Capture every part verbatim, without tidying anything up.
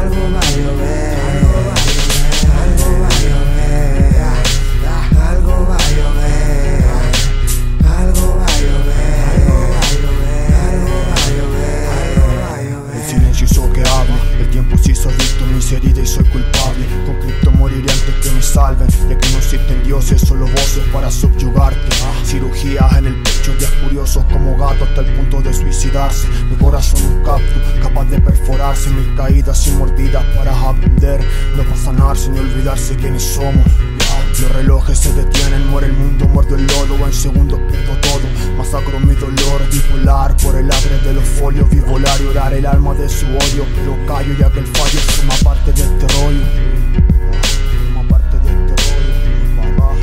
algo va a llover, algo va a llover, algo va a llover, algo va a llover, algo va a llover, algo va a llover, algo va a llover. El silencio hizo que hable, el tiempo se hizo adicto a mis heridas y soy culpable. Con Cristo moriré antes que me salven, ya que no existen dioses, solo voces para subyugarte. Cirugías en el pecho, días curiosos como gatos hasta el punto de suicidarse. Mi corazón un cactus, capaz de perforarse. Mil caídas y mordidas para aprender, no para sanarse ni olvidarse quiénes somos. Los relojes se detienen, muere el mundo, muerdo el lodo. En segundos pierdo todo, masacro mi dolor. Bipolar por el agre de los folios, vi volar y orar el alma de su odio. Pero callo ya que el fallo forma parte de este rollo. Forma parte de este rollo, papá.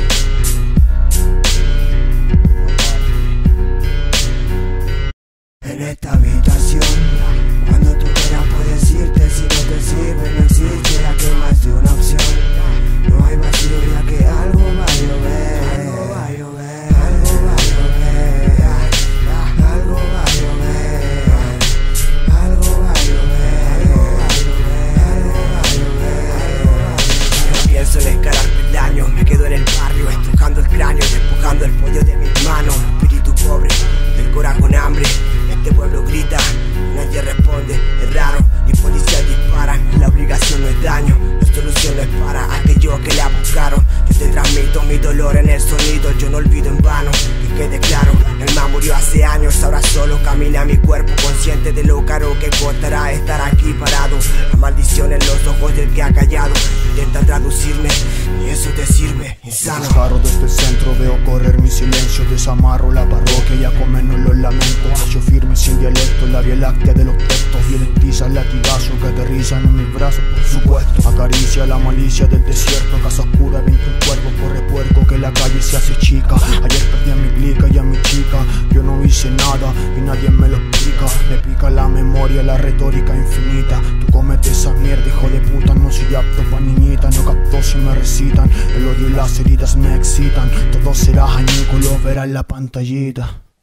En esta habitación, cuando tú quieras puedes irte. Si no te sirve, no existe ya que más de una opción. No hay vacío ya que algo va a llover, algo va a llover, algo va a llover, algo va a llover, algo va a llover, algo va a llover, algo va a llover. No pienso en escalar peldaños, me quedo en el barrio estrujando el cráneo, despojando el pollo de mis manos. Espíritu pobre, del corazón con hambre. Este pueblo grita, nadie responde, es raro, ni policías disparan. La obligación no es daño, la solución no es para aquellos que la buscaron. Yo te transmito mi dolor en el sonido, yo no olvido en vano. Que quede claro, el man murió hace años, ahora solo camina mi cuerpo, consciente de lo caro que costará estar aquí parado. La maldición en los ojos del que ha callado, intenta traducirme y eso te sirve, insano. Claro, desde el centro veo correr mi silencio, desamarro la parroquia y a comernos los lamentos. Yo firme sin dialecto, la vía láctea de los textos, violentiza el latigazo que aterrizan en mis brazos, por supuesto. Acaricia la malicia del desierto, casa oscura, viento un cuervo, corre puerco que la calle se hace chica. Ayer perdí a mi clica y a mi chica, yo no hice nada y nadie me lo explica. Me pica la memoria, la retórica infinita. Tú cometes esa mierda, hijo de puta, no soy apto pa' niñita. No capto si me recitan, el odio y las heridas me excitan. Todo será añículo, verás la pantallita.